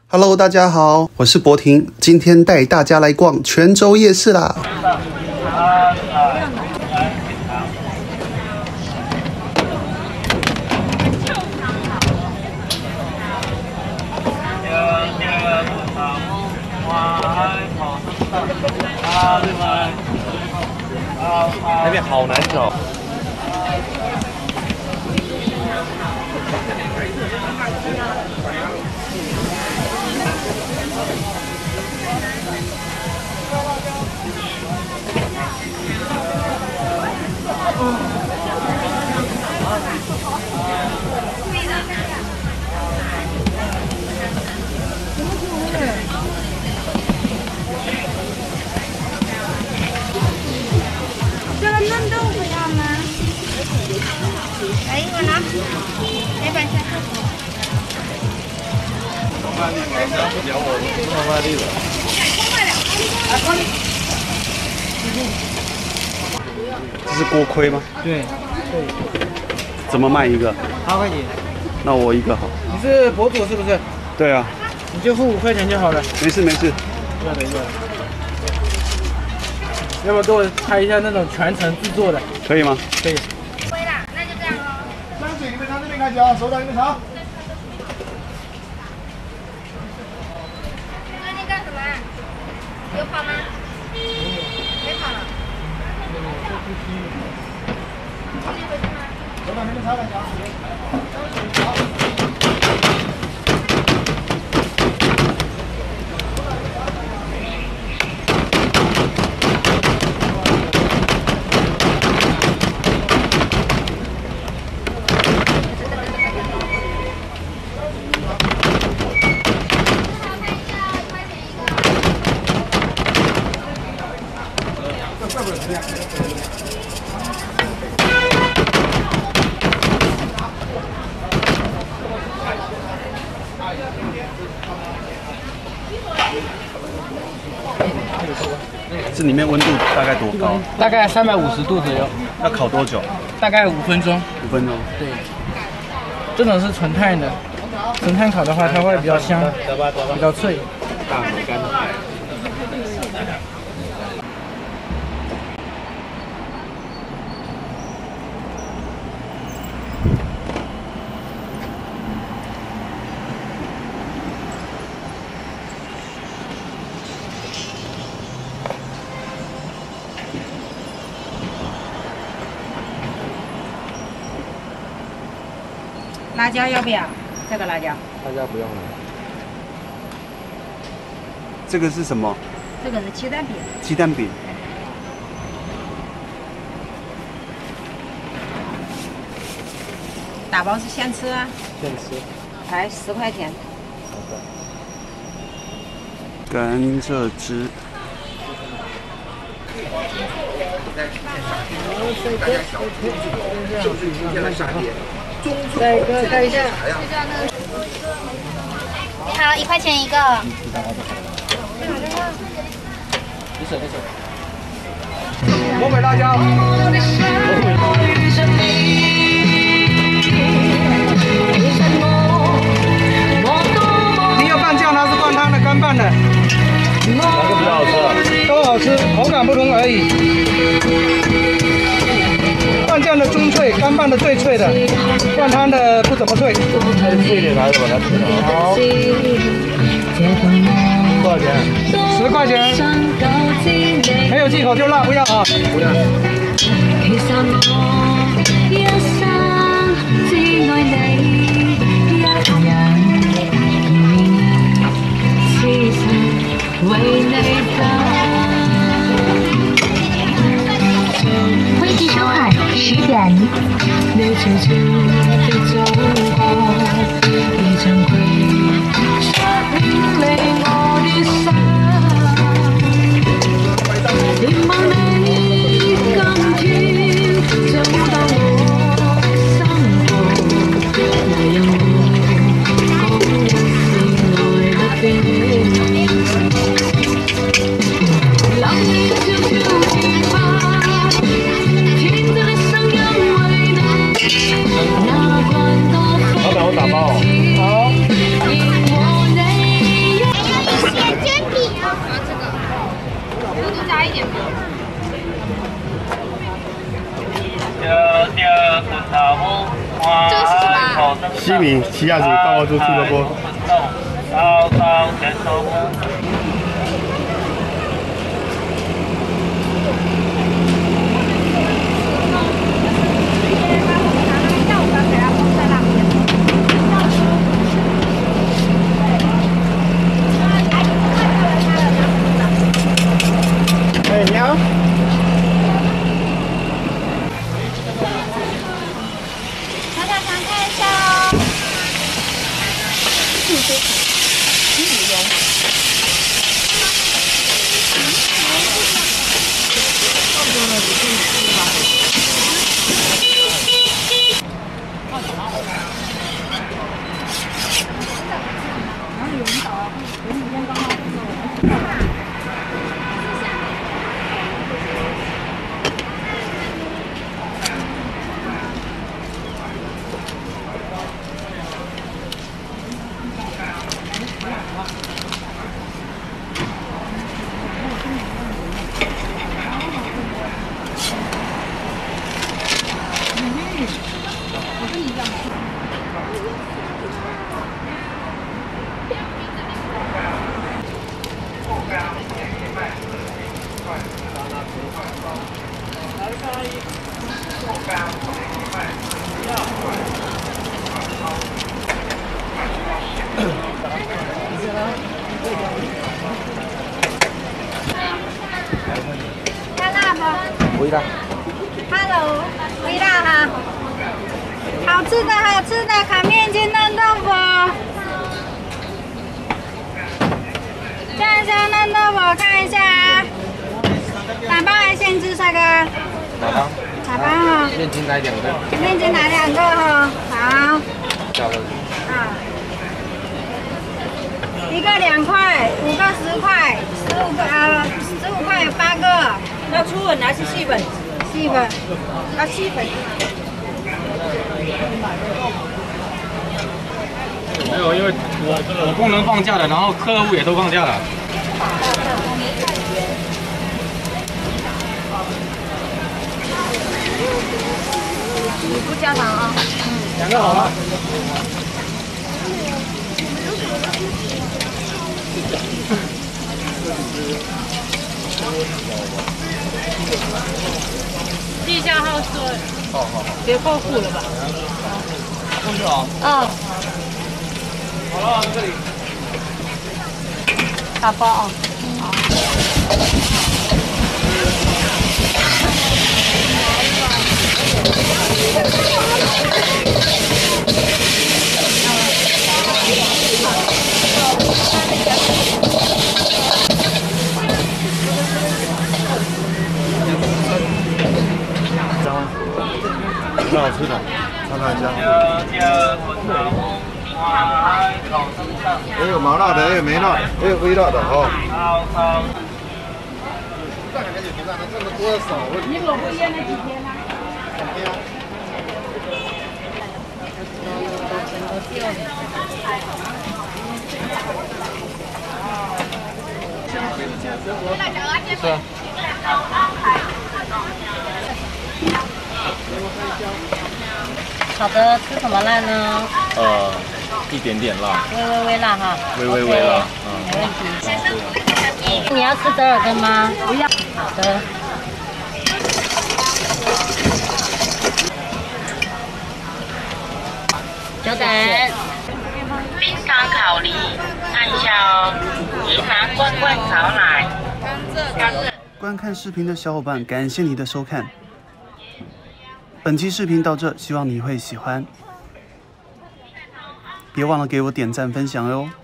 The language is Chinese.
Hello， 大家好，我是博婷，今天带大家来逛泉州夜市啦。 那边好难找。 这个嫩豆腐要吗？来一个呢？来板下。 这是锅盔吗？ 对， 怎么卖一个 8块钱。 那我一个好。 你是博主是不是？ 对啊， 你就付5块钱就好了。 没事没事。 要的。要不要给我拍一下那种全程制作的？ 可以吗？ 可以。 会啦，那就这样哦。 香水你们尝这边开始啊，手掌你们尝。 最近干什么？有跑吗？没跑了。 手掌你们尝两下。 这里面温度大概多高？ 大概350度左右， 要烤多久？ 大概5分钟。 5分钟。 对，这种是纯碳的，纯碳烤的话它会比较香，比较脆。 辣椒要不要？这个辣椒， 大家不用了。 这个是什么？ 这个是鸡蛋饼， 鸡蛋饼。 打包是现吃啊， 现吃。 才10块钱。 甘蔗汁。 盖一下。 你好，1块钱一个。 魔鬼辣椒。你要拌酱还是灌汤的？干拌的。 哪个比较好吃啊？ 都好吃，口感不同而已。灌酱的中脆，干拌的最脆的，灌汤的不怎么脆。 还是脆一点还是把它吃了？ 好， 多少钱 ？10块钱。没有忌口就辣，不要啊。 不要。 飞机收看10点。 西米奇亚子报告出出了锅。 高高全收。 哎，你好。 大家常看一下哦。看辣不？ 微辣。 Hello， 微辣哈。好吃的，好吃的，烤面筋嫩豆腐。酱香嫩豆腐，看一下啊。打包还先吃这个？ 打包。 打包哈。 面筋来2个。 面筋来2个哈。好。 叫了。 啊。1个2块，5个10块，15块有8个。 要粗粉还是细粉？ 细粉。啊，细粉。 没有，因为我工人放假了，然后客户也都放假了。 你不加糖啊 2个好吗？ 地下号说， 好。 别过户了吧？ 过去啊。 嗯， 好了，这里。 打包啊。 很好吃的，看看香。也有麻辣的，也有没辣的，也有微辣的哦。这么多少？ 你老婆腌了几天了？ 是啊。 好的，吃什么辣呢？ 一点点辣。 微辣哈。 微辣。 没问题。你要吃折耳根吗？不要。好的。久等。 冰糖烤梨，看一下哦。宜兰罐罐炒奶，甘蔗。 观看视频的小伙伴，感谢你的收看。本期视频到这，希望你会喜欢。别忘了给我点赞分享哟。